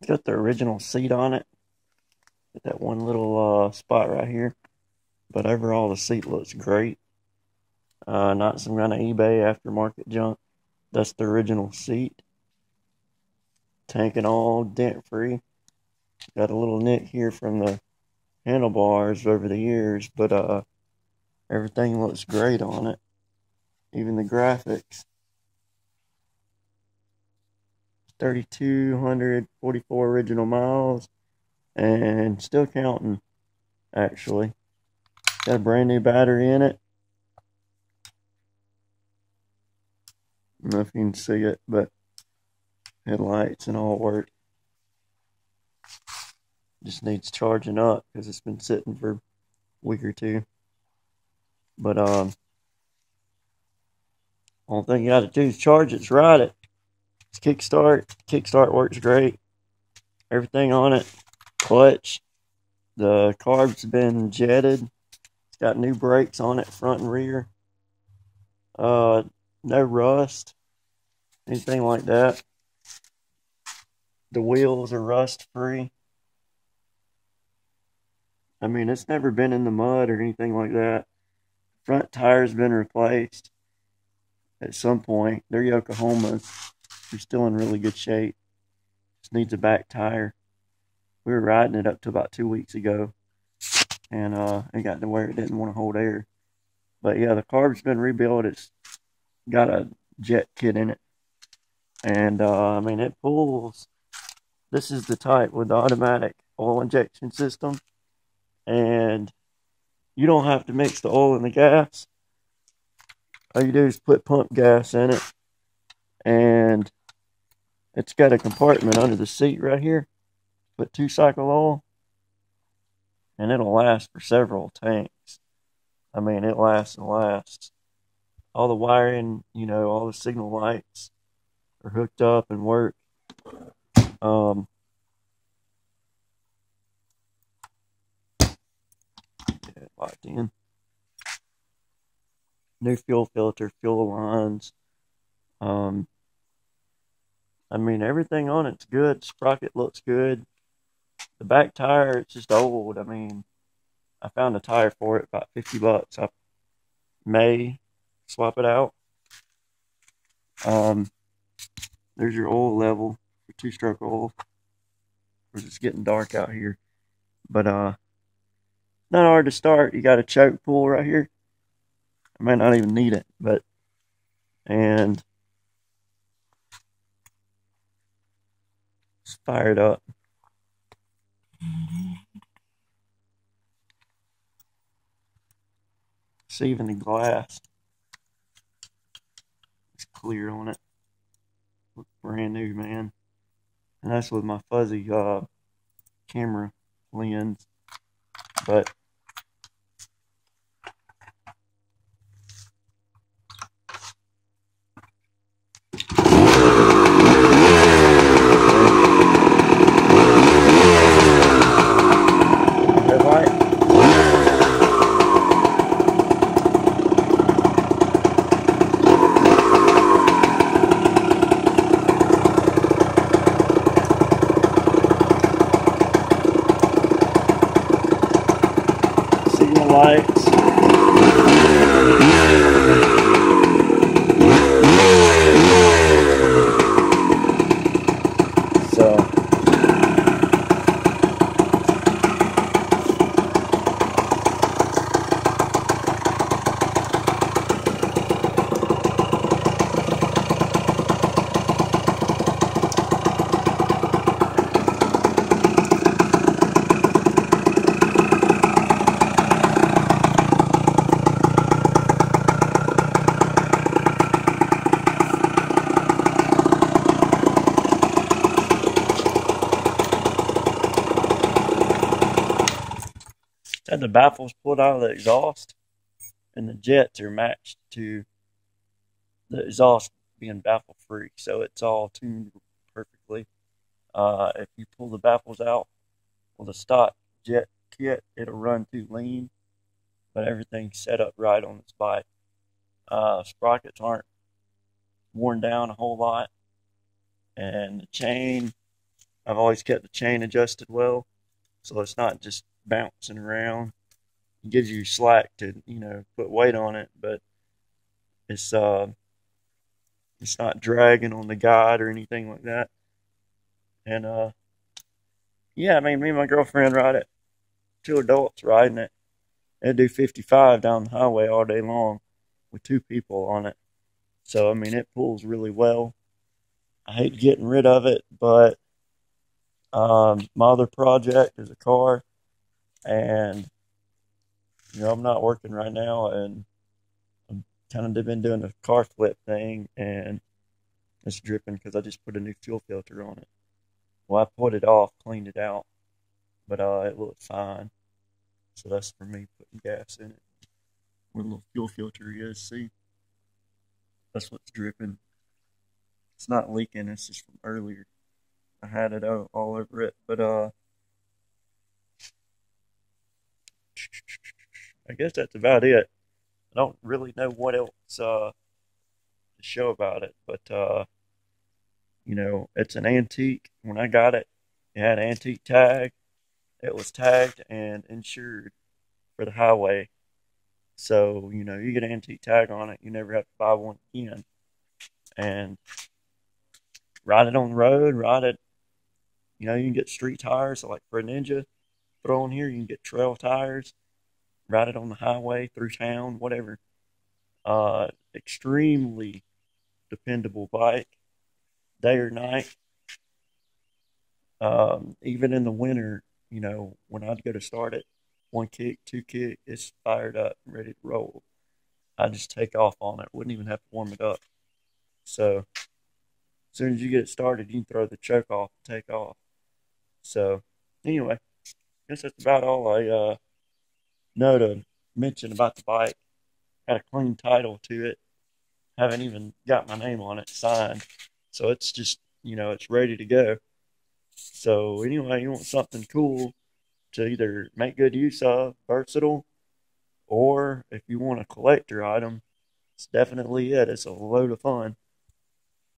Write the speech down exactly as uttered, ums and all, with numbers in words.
got the original seat on it. Got that one little uh, spot right here. But overall, the seat looks great. Uh, not some kind of eBay aftermarket junk. That's the original seat. Tank and all, dent free. Got a little nick here from the handlebars over the years, but uh, everything looks great on it. Even the graphics. three thousand two hundred forty-four original miles, and still counting, actually. Got a brand new battery in it. I don't know if you can see it, but headlights and all work. Just needs charging up because it's been sitting for a week or two. But um, only thing you got to do is charge it, ride it. It's kickstart. Kickstart works great. Everything on it. Clutch. The carb's been jetted. It's got new brakes on it, front and rear. Uh, no rust. Anything like that. The wheels are rust free. I mean, it's never been in the mud or anything like that. Front tire's been replaced at some point. They're Yokohamas. They're still in really good shape. Just needs a back tire. We were riding it up to about two weeks ago, and uh, it got to where it didn't want to hold air. But yeah, the carb's been rebuilt. It's got a jet kit in it, and uh, I mean, it pulls. This is the type with the automatic oil injection system, and you don't have to mix the oil and the gas. All you do is put pump gas in it, and it's got a compartment under the seat right here. Put two cycle oil, and it'll last for several tanks. I mean, it lasts and lasts. All the wiring, you know, all the signal lights are hooked up and work. Um, get it locked in. New fuel filter, fuel lines. Um, I mean, everything on it's good. Sprocket looks good. The back tire, it's just old. I mean, I found a tire for it, about fifty bucks. I may swap it out. Um, there's your oil level for two-stroke oil. Because it's getting dark out here. But, uh, not hard to start. You got a choke pull right here. I might not even need it, but, and it's fired up. See, even the glass is clear on it. Looks brand new, man. And that's with my fuzzy uh, camera lens. But red light. Signal lights. So had the baffles pulled out of the exhaust, and the jets are matched to the exhaust being baffle free, so it's all tuned perfectly. Uh, if you pull the baffles out with a stock jet kit, it'll run too lean, but everything's set up right on this bike. Uh, sprockets aren't worn down a whole lot, and the chain, I've always kept the chain adjusted well, so it's not just bouncing around. It gives you slack to, you know, put weight on it, but it's uh it's not dragging on the guide or anything like that. And uh yeah, I mean, me and my girlfriend ride it. Two adults riding it. They do fifty-five down the highway all day long with two people on it. So I mean, it pulls really well. I hate getting rid of it, but um, my other project is a car, and you know I'm not working right now, and I'm kind of been doing a car flip thing, and it's dripping because I just put a new fuel filter on it. Well, I put it off, cleaned it out, but uh, it looked fine. So that's for me putting gas in it. Where the little fuel filter is, see, that's what's dripping. It's not leaking. It's just from earlier. I had it all, all over it, but uh, I guess that's about it. I don't really know what else uh to show about it, but uh, you know, it's an antique. When I got it, it had an antique tag. It was tagged and insured for the highway. So, you know, you get an antique tag on it, you never have to buy one again. And ride it on the road, ride it, you know, you can get street tires, so like for a Ninja, throw on here, you can get trail tires, ride it on the highway, through town, whatever. Uh, extremely dependable bike, day or night. Um, even in the winter, you know, when I'd go to start it, one kick, two kick, it's fired up and ready to roll. I just take off on it. Wouldn't even have to warm it up. So as soon as you get it started, you can throw the choke off and take off. So anyway, I guess that's about all I uh, know to mention about the bike. Got a clean title to it. Haven't even got my name on it signed. So it's just, you know, it's ready to go. So anyway, you want something cool to either make good use of, versatile, or if you want a collector item, it's definitely it. It's a load of fun.